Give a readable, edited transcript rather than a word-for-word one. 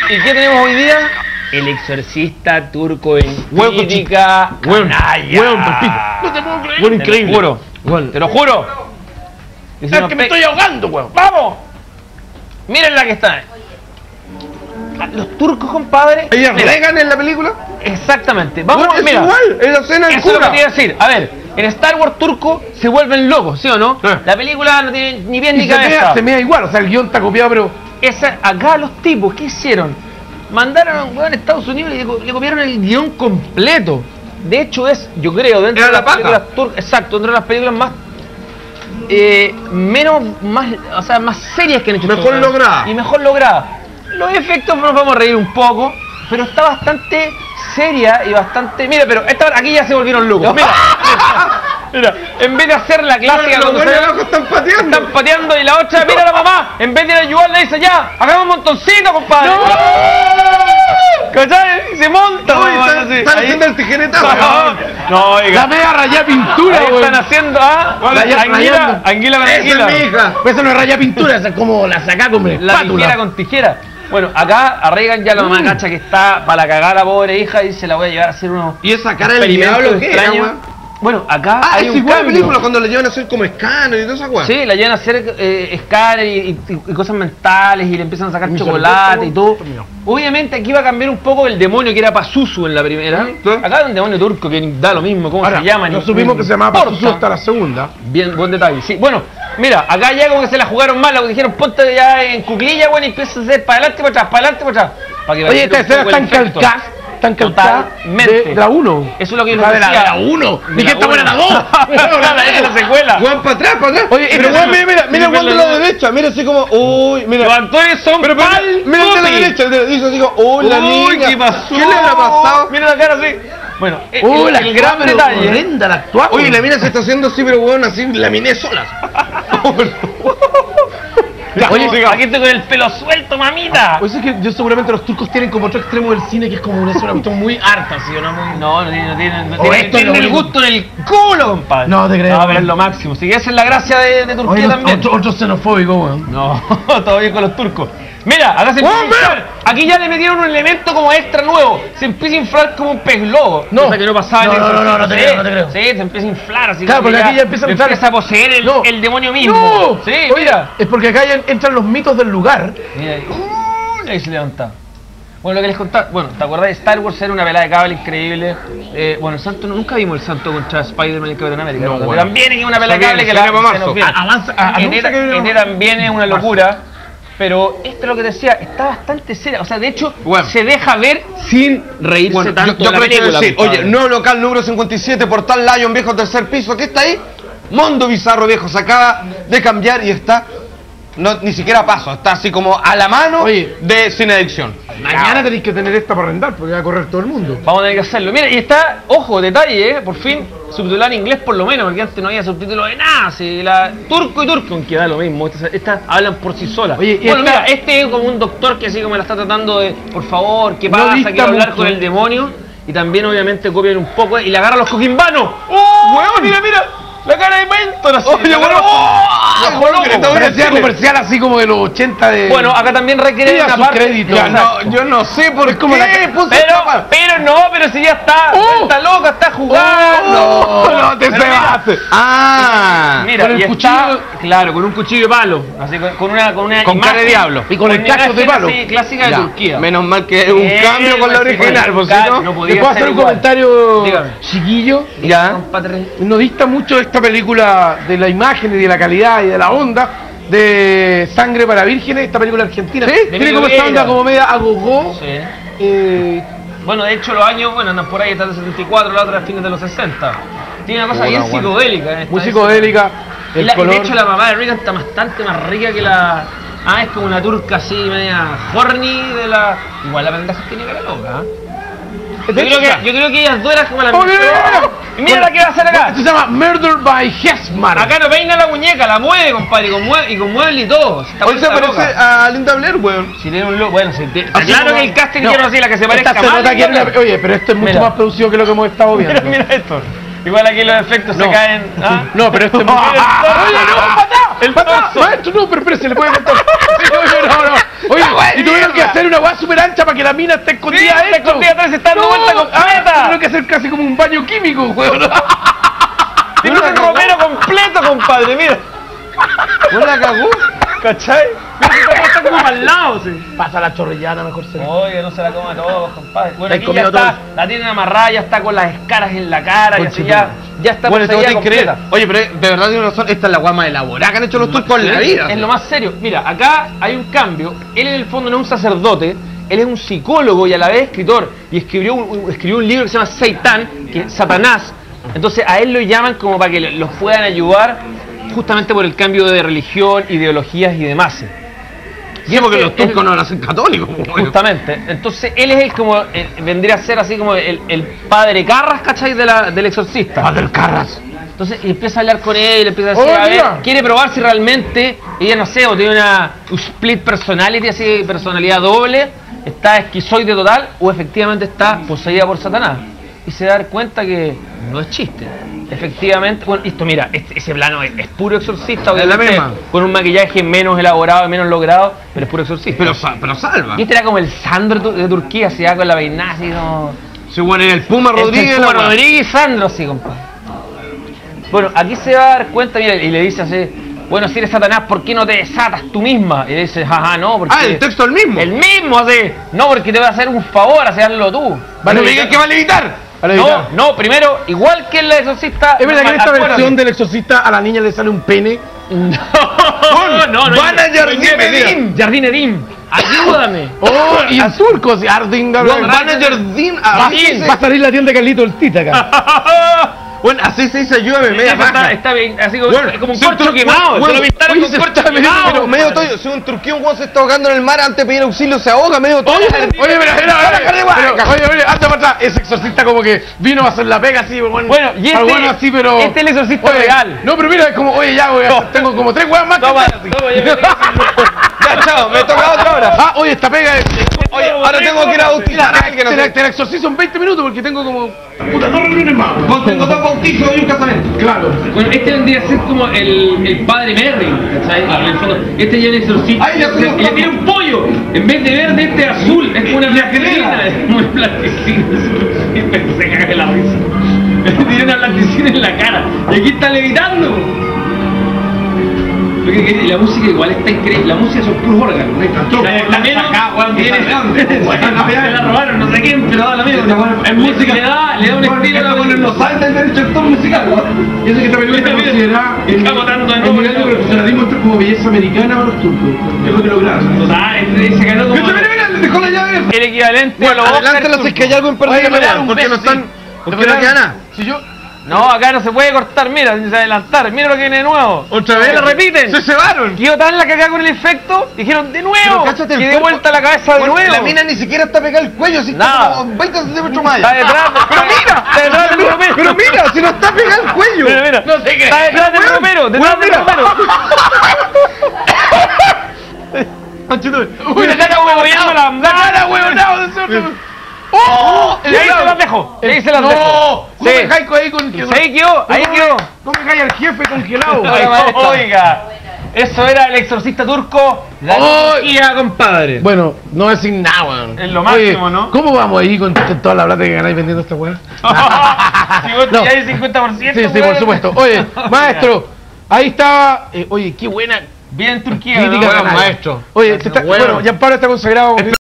¿Y qué tenemos hoy día? El exorcista turco en crítica canalla. Hueón, palpito. No te puedo creer. Bueno, increíble. Te lo juro. Bueno. Te lo juro. Es que me estoy ahogando, weón. ¡Vamos! Miren la que está. Los turcos, compadre. ¿Ella regan en la película? Exactamente. Vamos, Bueno, es mira. igual, es la escena del Eso es lo que cura. te iba a decir. A ver, en Star Wars turco se vuelven locos, ¿sí o no? Sí. La película no tiene ni bien Y ni cabeza. se mea igual, o sea, el guión está copiado, pero... Acá los tipos, ¿qué hicieron? Mandaron a un weón a Estados Unidos y le copiaron el guión completo. De hecho es, yo creo, dentro Era de la las paja. películas turcas, exacto, dentro de las películas más más serias que han hecho. Mejor estos weones. lograda. Y mejor lograda. Los efectos nos vamos a reír un poco, pero está bastante seria y bastante... Mira, pero aquí ya se volvieron locos. Mira, mira, en vez de hacer la clásica... Los cuando buenos se- abajo están pateando. están pateando y la otra mira a la mamá, en vez de ir a ayudar le dice ya, hagamos un montoncito, compadre. ¿Cachai? Y se monta, Uy, mamá, están así. haciendo el tijeretazo. No, oiga. La media rayada pintura, Ahí weón. están haciendo, Rayando. anguila con Esa anguila. es mi hija. Pues eso no es rayada pintura, esa es como la saca con La espátula. tijera con tijera. Bueno, acá arreglan ya la mamá cacha que está para la cagada la pobre hija y se la voy a llevar a hacer unos ¿Y esa cara del experimentos diablo qué era, extraños. weón? Bueno, acá Ah, hay es un igual a la cambio. película cuando le llevan a hacer como escáner y toda esa weá. Sí, la llevan a hacer escáner y cosas mentales y le empiezan a sacar Mi chocolate sorbeto, y todo. terminó. Obviamente aquí va a cambiar un poco el demonio que era Pazuzu en la primera. Sí. Acá hay un demonio turco que da lo mismo, cómo Ahora, se llama. no ni- supimos ni que se llamaba importa. Pazuzu hasta la segunda. Bien, buen detalle, sí. Bueno, mira, acá ya como que se la jugaron mal, lo dijeron ponte ya en cuclilla, bueno, y empieza a hacer para adelante, para atrás, para adelante, para atrás. Para que Oye, vaya esta un escena poco está el efecto. calcada Totalmente. de la 1. Eso es lo que yo La les de decía. la 1. De Ni que la esta buena la 2. Esa es la secuela. Juan para atrás, para atrás. Oye, pero pero weón, mira el guante de la derecha, mira así como, uy, Los mira. actores son Pero mira el de la pupi. derecha, el de la derecha, digo, uy, la niña. ¿qué pasó? ¿Qué le habrá pasado? Mira la cara así. Bueno, La el gran detalle. horrenda la actuación. Oye, la mina se está haciendo así, pero weón, así la miné sola. Oye, aquí estoy con el pelo suelto, mamita. Oye, es que yo seguramente los turcos tienen como otro extremo del cine que es como una cuestión muy harta, ¿sí o no? Muy... No tienen O esto es lo el único. gusto en el culo, compadre. No te creo. No, pero es lo máximo. Si esa es la gracia de Turquía Oye, también. otro xenofóbico, weón. No, todo bien con los turcos. Mira, acá se empieza a inflar. Aquí ya le metieron un elemento como extra nuevo. Se empieza a inflar como un pez globo. No. Cosa que no pasaba en No, el no, exorcista. no te Sí, creo, no te creo. Sí, se empieza a inflar así. Claro, como porque que aquí ya empieza a inflar. empieza a poseer No. el demonio mismo. ¡No! Sí, Oye, mira. es porque acá ya entran los mitos del lugar. Mira ahí. Ahí se levanta. Bueno, lo que les contaba, bueno, ¿te acordás de Star Wars? Era una pelada de cable increíble. Bueno, el santo, nunca vimos el santo contra Spider-Man y el Capitán América. No, ¿no? bueno. También es una pelada de Se cable viene, que se viene para se nos marzo. viene. Anuncia que viene Ene también es una locura. Pero esto es lo que decía, está bastante seria. O sea, de hecho, Bueno. se deja ver sin reírse Bueno, tanto yo de la creo que película. decir, compadre. oye, nuevo local número 57, Portal Lion, viejo tercer piso, ¿qué está ahí? Mundo Bizarro, viejo, se acaba de cambiar y está, no, ni siquiera a paso, está así como a la mano Oye. de Cine Adicción. Mañana tenéis que tener esta para arrendar porque va a correr todo el mundo. Vamos a tener que hacerlo. Mira, y está, ojo, detalle, por fin, subtitular en inglés por lo menos, porque antes no había subtítulos de nada. Si turco y turco, aunque da lo mismo, estas hablan por sí solas. Oye, y bueno, esta- mira, este es como un doctor que así como la está tratando de, por favor, ¿qué No pasa? dista Quiero hablar mucho. con el demonio. Y también obviamente copian un poco y le agarran los coquimbanos. ¡Oh! ¡Weón! Mira, mira, la cara de Mentor así. Oye, la cara- bueno, ¡Oh! bueno, que está Parecía Chile. comercial así como de los 80 de... Bueno, acá también requiere Mira una su parte. crédito. Ya, Exacto. no, yo no sé por Es como qué la- puso esta pa- Pero si ya está, está loca, está jugando. no, te Pero mira, cebaste. Ah, Mira, con el y está, cuchillo- claro, con un cuchillo de palo, así con una Con imagen, cara de diablo. Y con el una cacho de imagen palo. así, clásica de ya, Turquía. menos mal que es un cambio con la original, pues, si no. No ¿Le podía puedo ser hacer un igual. comentario, Dígame. chiquillo? Ya. Compadre. No dista mucho esta película de la imagen y de la calidad y de la onda de Sangre para Vírgenes, esta película argentina. Sí, Tiene como esta onda como media agogó. Sí. Bueno, de hecho los años, bueno, andan por ahí, está del 74, la otra a fines de los 60. Tiene una cosa Hola, bien Juan. psicodélica. en esta Muy época. psicodélica. Y, El y color. de hecho la mamá de Reagan está bastante más rica que la... Ah, es como una turca así, media horny de la... Igual la pendeja tiene cara loca, ¿eh? Yo creo que ellas dos eran como la... Oh, mira, mira. Y mira la que va a hacer acá. Esto se llama Murder by Hesmar. Acá no peina la muñeca, la mueve, compadre, y con mueble y todo. Está Hoy se vuelta parece loca. a Linda Blair, weón. Si tiene un look, bueno, si está Así claro como- que el casting no, hicieron así, la que se parezca esta se más. nota que es la- Oye, pero esto es mucho Mira. más producido que lo que hemos estado viendo. Mira esto. Igual aquí los efectos se No. caen. ¿Ah? No, pero este es mucho... Mira el torso. ¡Oye, no, patá! El ¡Patá! torso. Maestro, no, pero se le puede contar. Sí, no, no. Oye, y tuvieron que hacer una weá súper ancha para que la mina esté escondida Sí, está adentro. escondida atrás, se está dando vuelta completa. Tuvieron que hacer casi como un baño químico, weón. Tiene un romero completo, compadre, mira. ¿No la cagó? ¿Cachai? Mira, está como al lado, sí. Pasa la chorrillana, mejor sería. Oye, no se la coma todos, compadre. Bueno, Estáis aquí ya comiendo está, la tienen amarrada, ya está con las escaras en la cara, y así ya está Bueno, poseída tengo que creer. completa. Oye, pero de verdad tiene razón. Esta es la guama elaborada que han hecho los turcos en la vida. Es lo más serio. Mira, acá hay un cambio. Él en el fondo no es un sacerdote, él es un psicólogo y a la vez escritor. Y escribió un libro que se llama Seitán, que es Satanás. Entonces a él lo llaman como para que los puedan ayudar justamente por el cambio de religión, ideologías y demás. Sí, porque los turcos no nacen católicos. Justamente. Entonces él es el como, vendría a ser así como el padre Carras, ¿cachai? Del exorcista. Padre Carras. Entonces y empieza a hablar con él, empieza a decir, a ver, mira. quiere probar si realmente ella, no sé, o tiene una split personality, así, personalidad doble, está esquizoide total, o efectivamente está poseída por Satanás. Y se da cuenta que no es chiste. Efectivamente, bueno, esto mira, ese plano es puro exorcista, obviamente, misma. con un maquillaje menos elaborado, menos logrado, pero es puro exorcista. Pero salva. Y este era como el Sandro de Turquía, así con la peinada, así como... Sí, bueno, en el Puma Rodríguez. Este la Puma weá. Rodríguez y Sandro, sí, compadre. Bueno, aquí se va a dar cuenta, mira, y le dice así, bueno, si eres Satanás, ¿por qué no te desatas tú misma? Y le dice, jaja, no, porque... Ah, el texto es el mismo. El mismo, así, no, porque te voy a hacer un favor, así, hazlo tú. No me digan que va a levitar. No, primero, igual que el exorcista... ¿Es verdad que en esta acuérdate. versión del exorcista a la niña le sale un pene? No. Van a Jardim Edim. Jardín Edim, ayúdame. Oh, y en turco, si Arding. Van a Jardim. Va a salir la tienda de Carlito el Tita acá. Bueno, así se dice ayúdame, media Eso baja. está bien, así como, Bueno, como un si corcho quemado. bueno, Se lo pintaron oye, con corcho pero quemado. medio toyo. Si un turquín weón se está ahogando en el mar antes de pedir auxilio, se ahoga medio toyo. Oye, anda para atrás. Ese exorcista como que vino a hacer la pega así, bueno. Bueno, y este, bueno, así, pero... este es el exorcista Oye, real. No, pero mira, es como, oye, ya, güey, tengo como 3 weas más que Toma, hacer. Ya, chao, me toca otra hora. Ah, oye, esta pega es... Oye, ahora tengo que ir a bautizar a alguien. Te la exorcizo en 20 minutos porque tengo como... Puta, 2 reuniones más. Tengo 2 bautizos y un casamiento. Claro. Bueno, este vendría a ser como el padre Merry, ¿cachai? En el fondo, este ya es el exorcista. Ay, ya y le tiene un pollo. En vez de verde, este es azul. Es como una plasticina. Es como una plasticina. Se caga de la risa. Tiene una plasticina en la cara. Y aquí está levitando. Porque la música igual está increíble. La música son puros órganos. La me la robaron, no sé quién, pero da la misma. Es música. Le da un estilo a la película. No saben del derecho de actor musical, ¿no? Y eso que esta película está considerada Está botando de el nuevo. nivel de profesionalismo como belleza americana para los turcos. Es lo que lograron. Se ganó como Mira, dejó la llave. el equivalente a Bueno, los adelántala si es que hay algo en Oye, perdido, me dan un porque no beso, están... sí. Porque no queda nada. Si yo... No, acá no se puede cortar, mira, ni se adelantar, mira lo que viene de nuevo. Otra vez. Se lo repiten. Se cebaron. Quedó tan la cagada con el efecto, dijeron de nuevo. Pero cáchate el y de cuerpo. vuelta la cabeza de Bueno, nuevo. la mina ni siquiera está pegada al cuello, así Nada. está como 20 centímetros más Está allá. detrás del Pero mira, está detrás del romero. pero mira, si no está pegada al cuello. Mira. No sé qué. Está detrás del romero, detrás del romero. Mira, la cara huevoneando la cara huevoneando de nosotros. ¡Oh! Y ahí se las dejo. Y ahí se las ¡No! dejo. ¿Cómo Sí. dejáis ahí con... Sí, ahí quedó, ahí quedó. ¿Cómo dejáis al jefe congelado? Oiga, eso era el exorcista turco. La Turquía, compadre. Bueno, no decir nada, weón. Es lo máximo, ¿no? ¿Cómo vamos ahí con toda la plata que ganáis vendiendo esta weá? Si vos No. ya hay 50%. Sí, sí, por weón. supuesto. Oye, maestro, ahí estaba... oye, qué buena Bien Turquía, crítica, ¿no? canalla. maestro. Oye, bueno, Gianpablo está consagrado...